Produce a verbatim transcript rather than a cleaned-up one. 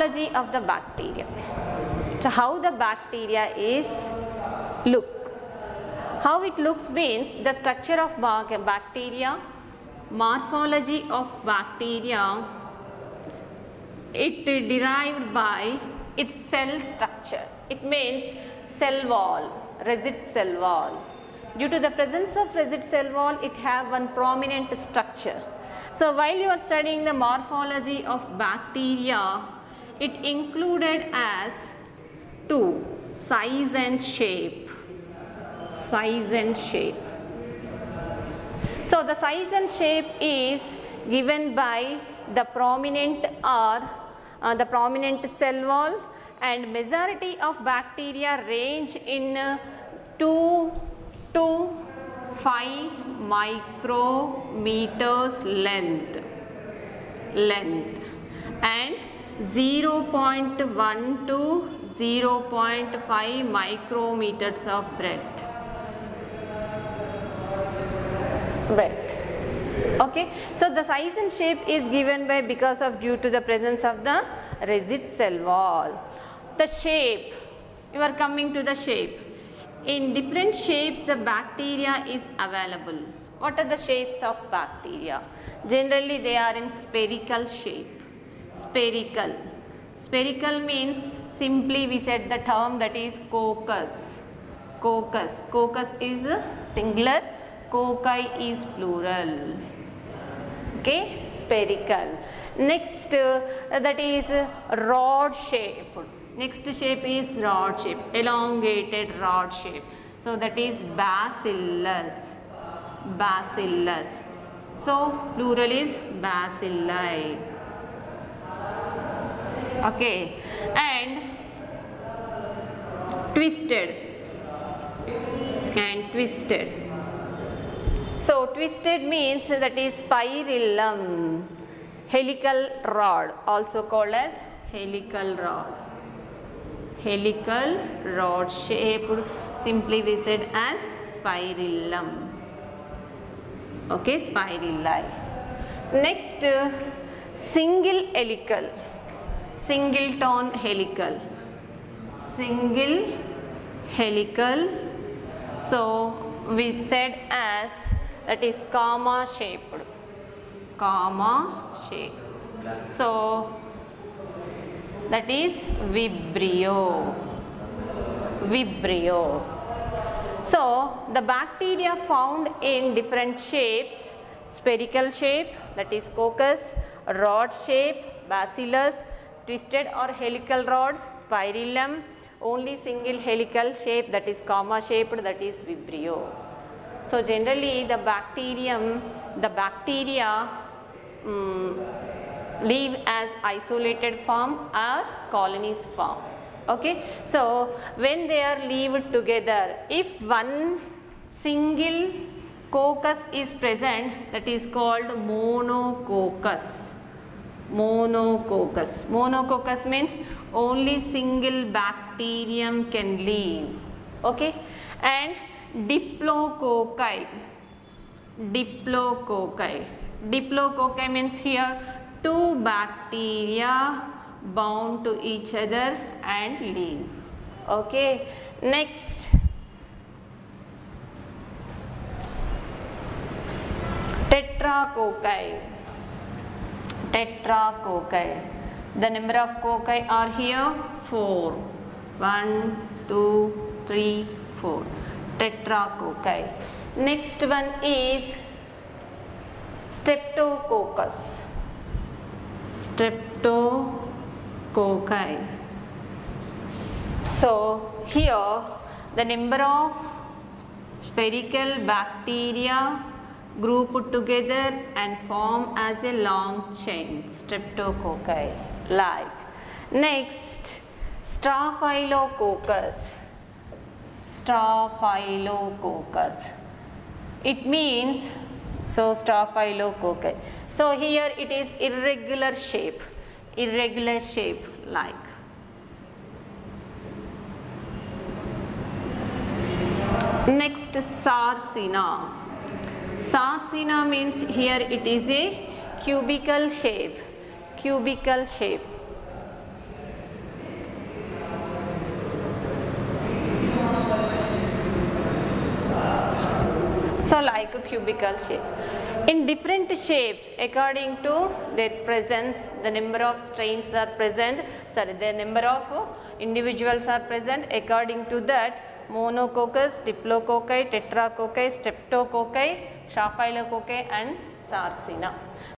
morphology of the bacteria. So how the bacteria is look. How it looks means the structure of bacteria, morphology of bacteria, it derived by its cell structure. It means cell wall, rigid cell wall. Due to the presence of rigid cell wall, it have one prominent structure. So while you are studying the morphology of bacteria, it included as two, size and shape. Size and shape. So the size and shape is given by the prominent or uh, the prominent cell wall, and majority of bacteria range in uh, two to five micrometers length, length and zero point one to zero point five micrometers of breadth. Breadth. Okay, so the size and shape is given by because of due to the presence of the rigid cell wall. The shape, you are coming to the shape. In different shapes the bacteria is available. What are the shapes of bacteria? Generally they are in spherical shape. Spherical. Spherical means simply we said the term that is coccus. Coccus. Coccus is singular, cocci is plural. Okay, spherical. Next uh, that is rod shape. Next shape is rod shape, elongated rod shape. So that is bacillus. Bacillus. So plural is bacilli. Okay, and twisted and twisted. So twisted means that is spirillum, helical rod, also called as helical rod. Helical rod shaped, simply we said as spirillum. Okay, spirilla. Next, uh, single helical, singleton helical, single helical. So we said as that is comma shaped, comma shaped. So that is vibrio, vibrio. So the bacteria found in different shapes, spherical shape that is coccus, rod shape, bacillus, twisted or helical rod, spirillum, only single helical shape that is comma shaped, that is vibrio. So generally the bacterium, the bacteria um, live as isolated form or colonies form. Okay, so when they are lived together, if one single coccus is present, that is called monococcus. Monococcus. Monococcus means only single bacterium can live. Okay, and diplococci. Diplococci. Diplococci means here two bacteria bound to each other and live. Okay, next tetracocci. Tetracocci. The number of cocci are here four. One, two, three, four. Tetracocci. Next one is streptococcus. Streptococci. So here the number of spherical bacteria grouped together and form as a long chain, streptococci. Like next, staphylococcus. Staphylococcus. It means so staphylococci. So here it is irregular shape, irregular shape like. Next, sarcina. Sarcina means here it is a cubical shape, cubical shape. So like a cubical shape. In different shapes, according to their presence, the number of strains are present, sorry, the number of individuals are present. According to that, monococcus, diplococci, tetracocci, streptococci, staphylococci and sarcina.